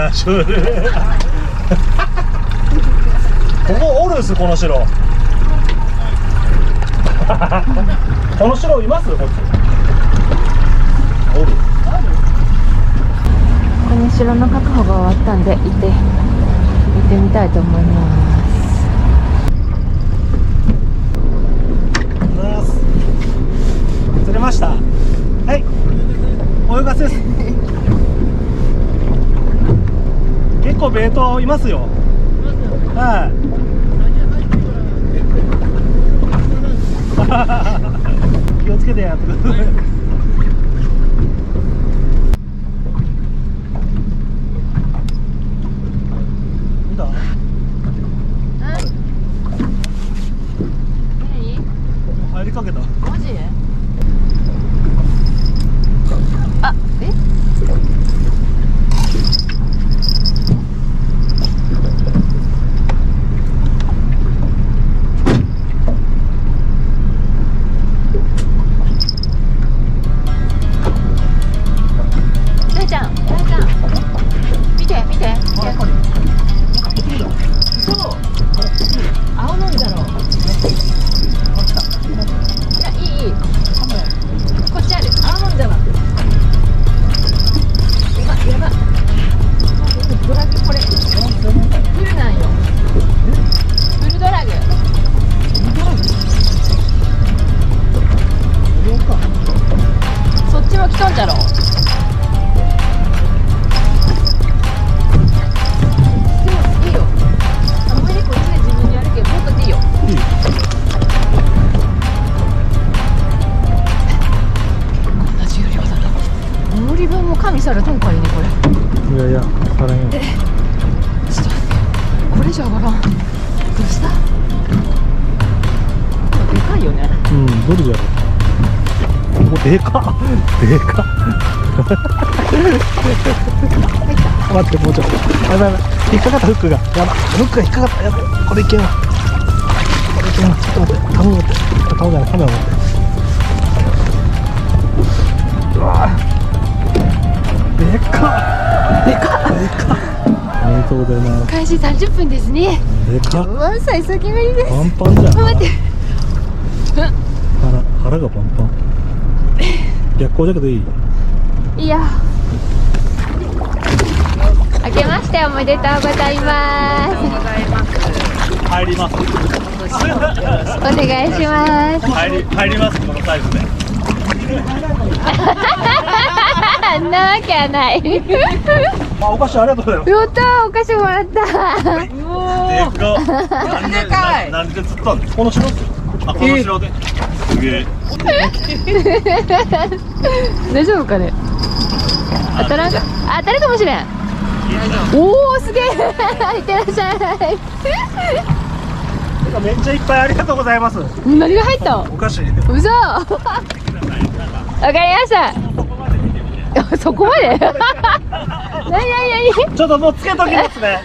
なしょここおるっすこの城この城いますこっちおるこの城の確保が終わったんで行ってみたいと思います。 釣れました。はい、泳がせです。結構ベートいますよ。はい。気をつけてやってください。見た？入りかけた。 マジ？あ、え？大ちゃん、見て。そう。青のりだろう。いや、いい。こっちある。青のりだわ。やば。ドラグこれ。フルなんよ。フルドラグ。そっちも来とんじゃろ。いいよ。あんまりこっちで自分でやるけど、もっとでいいよ。同じよりはだな。乗り分も加味されとんかいね、これ。 いや、さらに。 ちょっと待って。これじゃ上がらん。どうした？でかいよね。 うん、どれじゃろう。お、でかっ。待って、もうちょっと。やばい。引っかかったフックが。やばい。フックが引っかかった。やばい。これいけんわ。ちょっと待って。頼む。カメラ持って。うわぁ。でかっ。ありがとうございます。 開始30分ですね。 でかっ。 うわ、幸先がいいです。 パンパンじゃん。 待って。 腹がパンパン。逆光だけどいい？ いいよ。明けましておめでとうございます。 入ります。 お願いします。 入ります。このサイズで。 あんなわけはない。 あ、お菓子ありがとうございます。 やったー、お菓子もらった。 でかい。なんで釣ったんですか？この城ですよ。あ、この城で。すげえ。 大丈夫かね。当たらんか、当たるかもしれん。おお、すげえ。いってらっしゃい。 めっちゃいっぱいありがとうございます。 何が入った？ お菓子。 嘘。わかりました。そこまで。何。 ちょっともうつけときますね。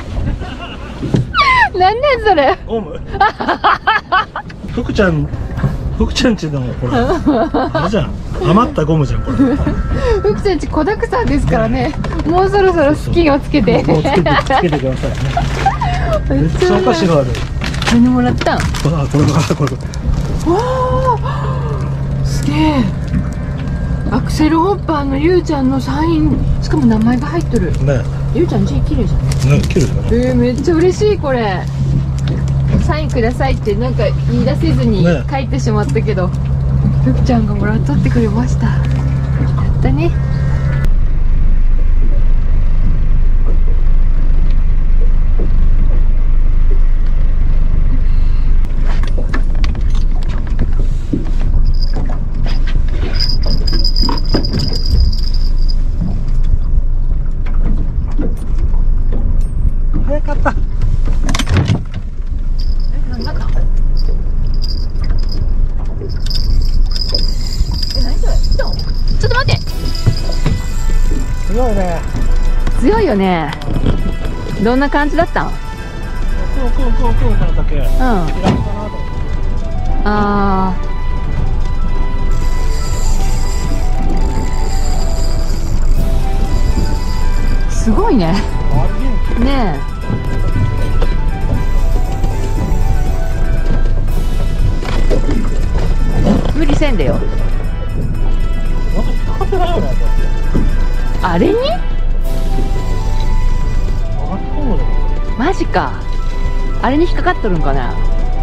なんなんそれ。 ゴム。福ちゃんちのこれ。あれじゃん。余ったゴムじゃんこれ。 福ちゃんち子だくさんですからね。もうそろそろスキンをつけて。 もうつけてくださいね。めっちゃお菓子がある。 何もらったん？ あ、これ。 わあ、すげえ。アクセルホッパーのゆうちゃんのサイン、しかも名前が入ってる。 ね。 ゆうちゃん字綺麗じゃん。 ね、綺麗だね。 めっちゃ嬉しいこれ。サインくださいってなんか言い出せずに書いてしまったけど、ふくちゃんがもらっとってくれました。やったね。 早かった。 なんだか。何それ？ちょっと待って。 すごいね。 強いよね。どんな感じだったん？ こうからだけ。うん。 ああ。すすごいね。ねえ。無理せんでよ。 かかってないよね。 あれに？ そうだよ。 マジか。あれに引っかかっとるんかな。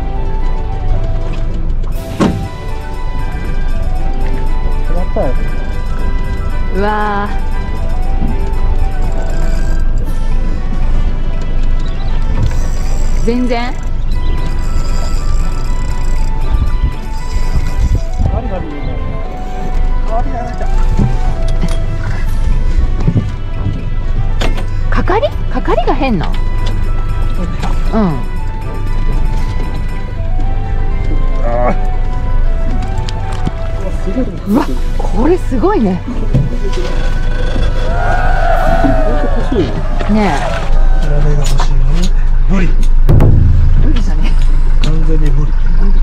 やったよ。 うわー。全然。 ガリガリ言うね。ガリガリだ。 かかりが変な。うん。うわ、これすごいね。ねえ。 ヒラメが欲しいのに無理。 無理だね。 完全に無理。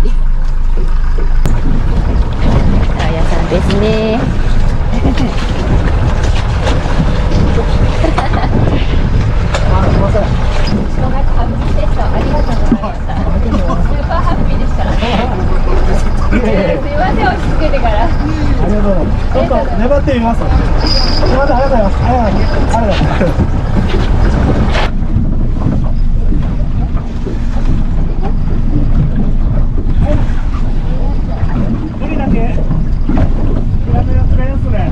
あやさんですね。 あ、すいません。 人がハッピーでした。ありがとうございました。スーパーハッピーでした。すいません、落ち着けてから。 ありがとうございます。ちょっと粘ってみます。すいません、ありがとうございます。ありがとうございます。ブリだけ？ヒラメが釣れますね。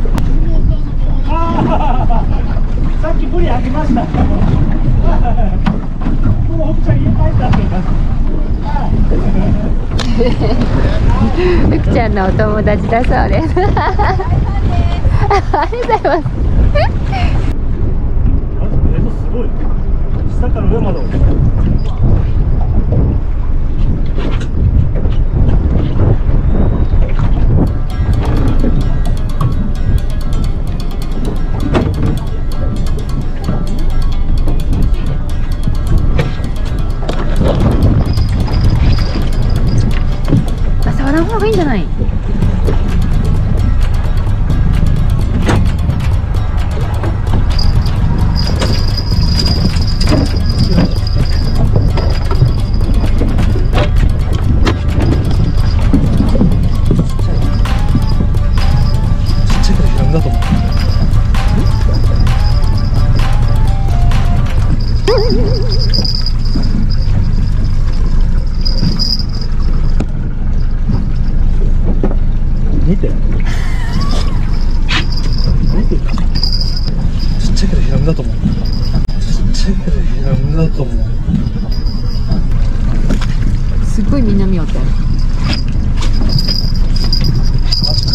さっきブリあげました。もう奥ちゃん家帰ったって言います。 ゆきちゃんのお友達だそうです。ありがとうございます。 すごい。下から上まで。 触らん方がいいんじゃない？ 見て。見て。ちっちゃいけどヒラメだと思う。ちっちゃいけどヒラメだと思う。 すごいみんな見よって。 マジか。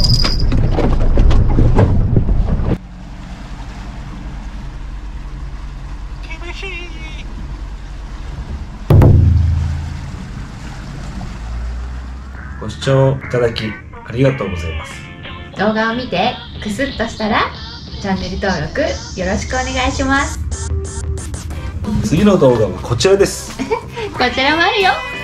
厳しい。ご視聴いただきありがとうございます。 動画を見てクスッとしたらチャンネル登録よろしくお願いします。 次の動画はこちらです。 こちらもあるよ。